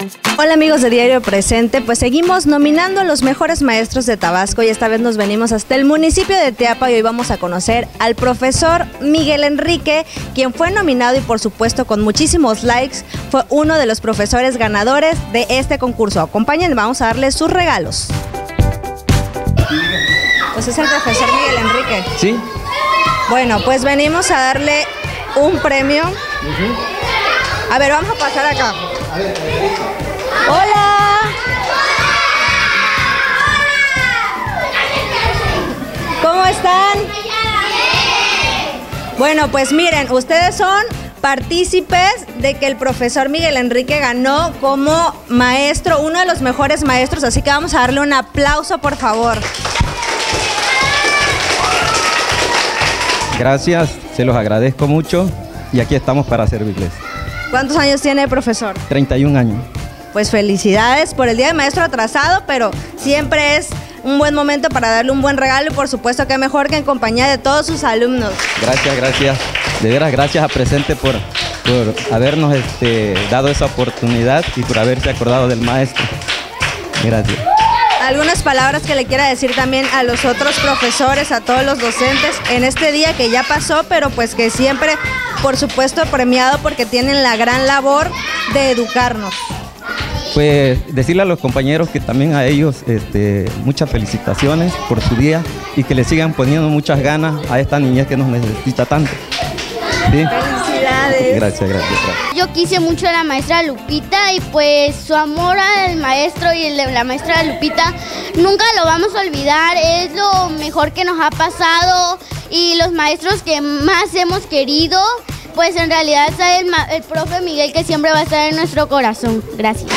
Hola amigos de Diario Presente, pues seguimos nominando a los mejores maestros de Tabasco y esta vez nos venimos hasta el municipio de Teapa y hoy vamos a conocer al profesor Miguel Enrique, quien fue nominado y por supuesto con muchísimos likes fue uno de los profesores ganadores de este concurso. Acompáñenme, vamos a darle sus regalos. Pues es el profesor Miguel Enrique. Sí. Bueno, pues venimos a darle un premio. A ver, vamos a pasar acá. ¡Hola! ¿Cómo están? Bueno, pues miren, ustedes son partícipes de que el profesor Miguel Enrique ganó como maestro, uno de los mejores maestros, así que vamos a darle un aplauso, por favor. Gracias, se los agradezco mucho y aquí estamos para servirles. ¿Cuántos años tiene el profesor? 31 años. Pues felicidades por el Día del Maestro atrasado, pero siempre es un buen momento para darle un buen regalo y por supuesto que mejor que en compañía de todos sus alumnos. Gracias, gracias. De veras, gracias a Presente por habernos dado esa oportunidad y por haberse acordado del maestro. Gracias. Algunas palabras que le quiera decir también a los otros profesores, a todos los docentes en este día que ya pasó, pero pues que siempre, por supuesto, premiado porque tienen la gran labor de educarnos. Pues decirle a los compañeros que también a ellos muchas felicitaciones por su día y que le sigan poniendo muchas ganas a esta niñez que nos necesita tanto. ¿Sí? Felicidades. Gracias, gracias. Yo quise mucho a la maestra Lupita y pues su amor al maestro y el de la maestra Lupita nunca lo vamos a olvidar, es lo mejor que nos ha pasado y los maestros que más hemos querido, pues en realidad es el profe Miguel que siempre va a estar en nuestro corazón. Gracias.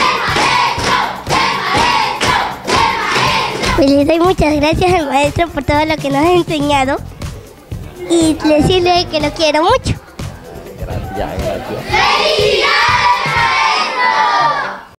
Pues le doy muchas gracias al maestro por todo lo que nos ha enseñado y decirle que lo quiero mucho. Gracias, gracias.